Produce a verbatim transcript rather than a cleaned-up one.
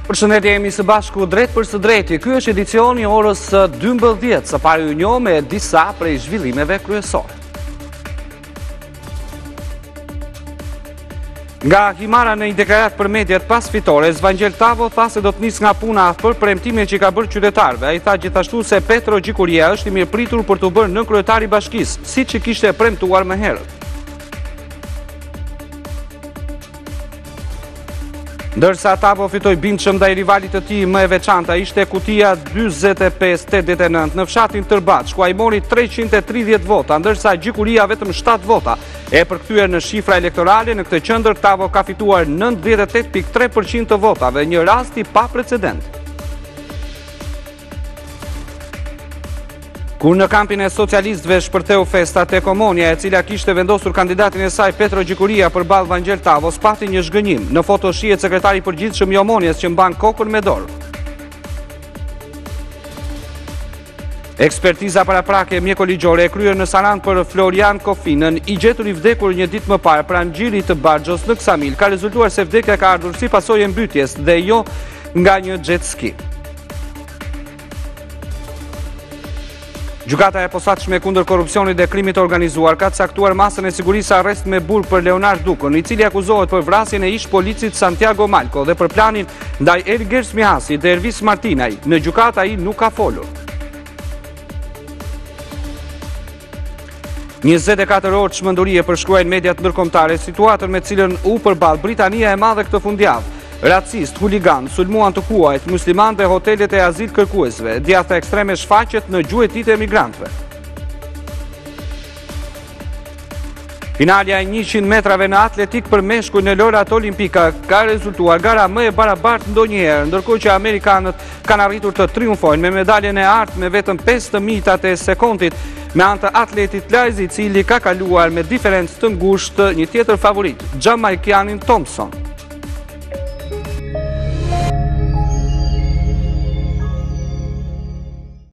Përshëndetje, jemi së bashku drejt për së drejti. Ky është edicioni orës dymbëdhjetë, së pari një me disa prej zhvillimeve kryesore. Nga himara në një deklarat për mediat pas fitore, Zvangel Tavo tha se do të nis nga puna për premtime që ka bërë qytetarëve. Ai tha gjithashtu se Petro Gjikulia është i mirëpritur për të bërë nënkryetari i bashkisë, siç i kishte premtuar më herët. Ndërsa Tavo fitoi bindshëm ndaj rivalit të tij më e veçanta ishte kutia dyzet e pesë tetëdhjetë e nëntë në fshatin Tërbaç, ku ai mori treqind e tridhjetë vota, ndërsa Gjikulia vetëm shtatë vota. E përkthyer në shifra elektorale, në këtë qendër Tavo ka fituar nëntëdhjetë e tetë pikë tre përqind të votave, një rast i paprecedent. Kur në kampin e socialistëve shpërtheu festa tek Omonia, e cila kishte vendosur kandidatin e saj Petro Gjikulia përballë Vangel Tavos, pati një zhgënjim. Në foto shihet sekretari i përgjithshëm i Omonias që mban kokën me dorë. Ekspertiza paraprake mjekoligjore e kryer në Saran për Florian Kofinën, i gjetur i vdekur një ditë më parë pranë xhirit të Baxhos në Ksamil, ka rezultuar se vdekja ka ardhur si pasojë e mbytyjes dhe jo nga një jet ski. Gjykata e posaçme kundër korrupsionit dhe krimit të organizuar ka caktuar masën e sigurisë arrest me burg për Leonard Dukën, i cili akuzohet për vrasjen e ish policit Santiago Malco dhe për planin ndaj Ergers Mihasi dhe Ervis Martinaj. Në gjykatë ai nuk ka folur. njëzet e katër orë çmendurie përshkruajnë mediat ndërkombëtare situatën me cilën u përball Britania e Madhe këtë fundjavë. Racist, huligan, sulmuan të kuajt, musliman dhe hotelet e azil kërkuesve, djatha ekstreme shfaqet në gjuetit e emigrantëve. Finalja e njëqind metrave në atletik për meshkuj në lojrat olimpika ka rezultuar gara më e barabartë ndonjëherë, ndërkohë që amerikanët kanë arritur të triumfojnë me medaljen e artë me vetëm pesë mijëtat e sekondit me anë të atletit lajzi, i cili ka kaluar me diferencë të ngushtë një tjetër favorit, Jamaicanin Thompson.